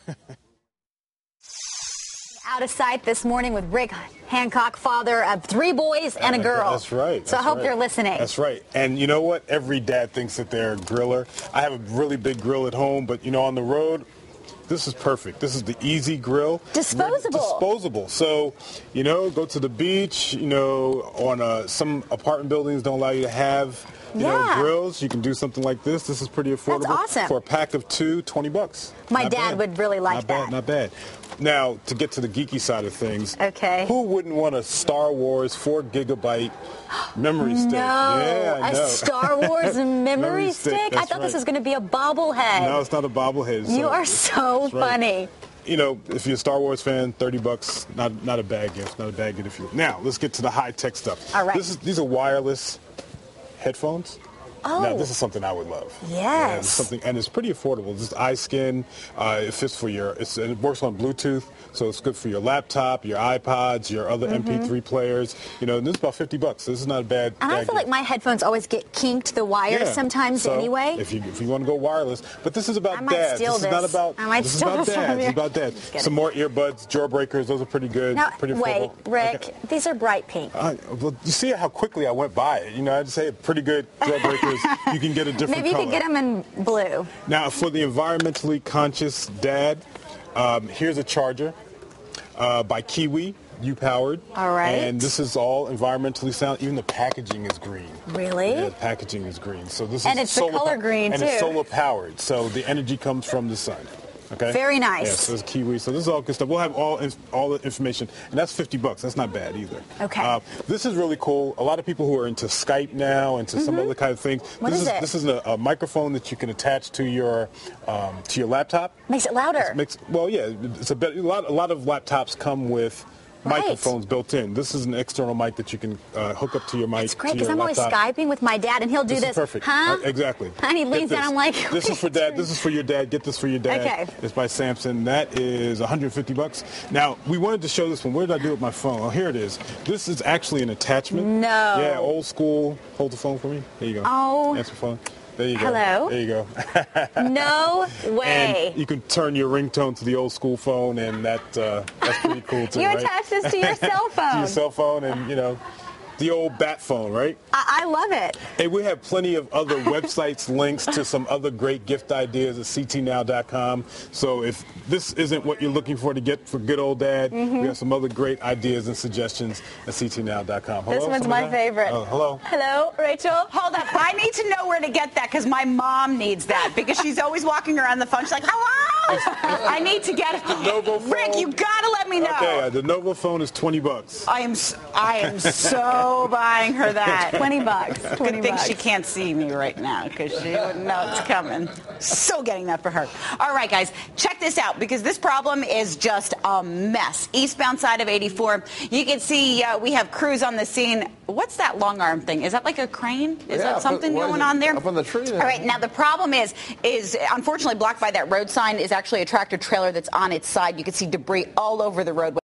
Out of sight this morning with Rick Hancock, father of 3 boys and a girl. That's right. So I hope they're listening. That's right. And you know what? Every dad thinks that they're a griller. I have a really big grill at home, but, on the road, this is perfect. This is the easy grill. Disposable. So, go to the beach, on some apartment buildings don't allow you to have, grills. You can do something like this. This is pretty affordable. That's awesome. For a pack of 2, $20. My dad would really like that. Not bad. Now, to get to the geeky side of things, okay. Who wouldn't want a Star Wars 4-gigabyte memory stick? No, I know. A Star Wars memory stick? I thought this was going to be a bobblehead. No, it's not a bobblehead. You are so funny. If you're a Star Wars fan, $30, not a bad gift. Not a bad gift. Now, let's get to the high-tech stuff. All right. These are wireless headphones. Oh. Now, this is something I would love. Yes. And it's pretty affordable. This is iSkin. It fits for it works on Bluetooth, so it's good for your laptop, your iPods, your other MP3 players. And this is about $50. This is not a bad. And I feel like my headphones always get kinked, the wires sometimes anyway. If you want to go wireless, but this is about I might dads. Steal this is not about. I might this steal is about this from dads. you. It's about dads. Some more earbuds, jawbreakers. Those are pretty good. Now, pretty wait, affordable. Rick, these are bright pink. Well, you see how quickly I went by it. I'd say pretty good jawbreakers. You can get a different Maybe you color. could get them in blue. Now, for the environmentally conscious dad, here's a charger by Kiwi, U-powered. All right. And this is all environmentally sound. Even the packaging is green. Really? Yeah, the packaging is green. So this and is it's the color green, and too. it's solar powered. So the energy comes from the sun. Okay. Very nice. Yeah, so it's Kiwi. So this is all good stuff. We'll have all the information, and that's $50. That's not bad either. Okay. This is really cool. A lot of people who are into Skype now, into some other kind of things. What is it? This is a microphone that you can attach to your laptop. Makes it louder. It's a lot of laptops come with microphones built in. This is an external mic that you can hook up to your mic. It's great because I'm always Skyping with my dad, and he'll do this. Is perfect. Huh? Exactly. And he leans down. I'm like, this is for dad. This is for your dad. Get this for your dad. Okay. It's by Samson. That is $150. Now, we wanted to show this one. Where did I do it with my phone? Oh, here it is. This is actually an attachment. No. Yeah, old school. Hold the phone for me. There you go. Oh. Answer phone. There you go. Hello. There you go. No way. And you can turn your ringtone to the old school phone, and that's pretty cool too. You right? attach this to your cell phone. To your cell phone, and the old bat phone, right? I love it. Hey, we have plenty of other websites, links to some other great gift ideas at ctnow.com. So if this isn't what you're looking for to get for good old dad, we have some other great ideas and suggestions at ctnow.com. This one's my favorite. Hello. Hello, Rachel. Hold up. I need to know where to get that because my mom needs that because she's always walking around the phone. She's like, hello. I need to get it. Novo phone. Rick, you got to let me know. Okay, the Novo phone is $20. I am so buying her that. $20. Good thing she can't see me right now because she wouldn't know it's coming. So getting that for her. All right, guys, check this out because this problem is just a mess. Eastbound side of 84. You can see we have crews on the scene. What's that long arm thing? Is that like a crane? Is that something going on there? Up on the tree there. All right, now the problem is unfortunately blocked by that road sign is actually a tractor trailer that's on its side. You can see debris all over the roadway.